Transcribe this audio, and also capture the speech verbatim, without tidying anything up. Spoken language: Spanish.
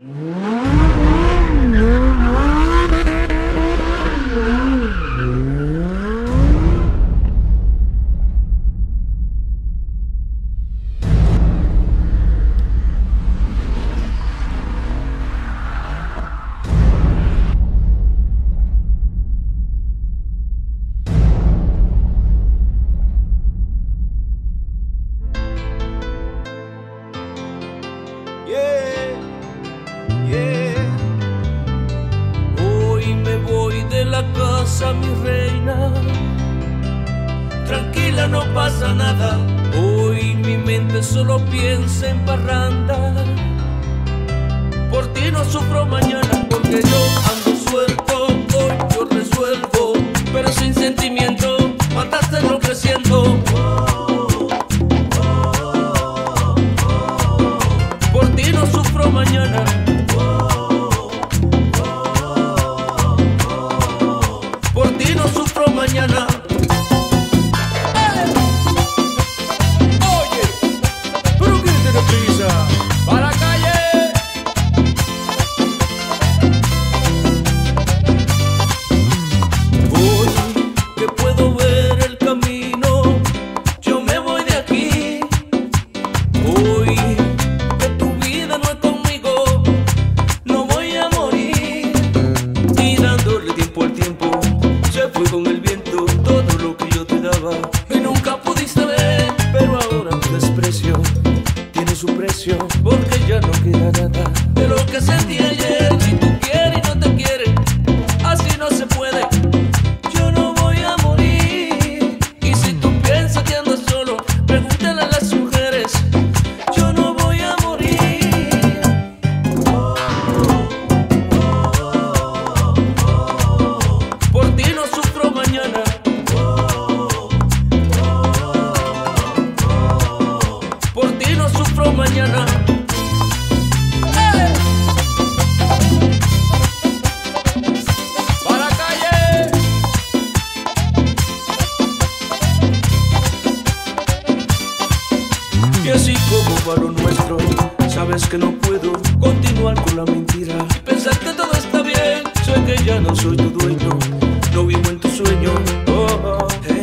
Yeah, yeah. Hoy me voy de la casa, mi reina. Tranquila, no pasa nada. Hoy mi mente solo piensa en parranda. Por ti no sufro mañana, porque yo ando suelto. Hoy yo resuelvo, pero sin sentimiento. Mataste enloqueciendo. Por ti no sufro mañana. Por ti no sufro mañana. Oye, pero ¿quién tiene prisa? ¡Para la calle! Hoy que puedo ver el camino, yo me voy de aquí. Hoy que tu vida no es conmigo, no voy a morir. Y dándole tiempo al tiempo, se fue con el viento todo lo que yo te daba y nunca pudiste ver. Pero ahora tu desprecio tiene su precio, porque ya no queda nada de lo que sentí ayer. Si tú quieres y no te quieres, así no se puede. Yo no voy a morir. Y si tú piensas que ando solo, pregúntale a las mujeres. Yo no voy a morir. Por ti no sufro mañana. Por ti no sufro mañana. ¡Eh! ¡Para la calle! Y así como para lo nuestro, sabes que no puedo continuar con la mentira y pensar que todo está bien. Sé que ya no soy tu dueño, no vivo en tu sueño. Oh, oh, hey.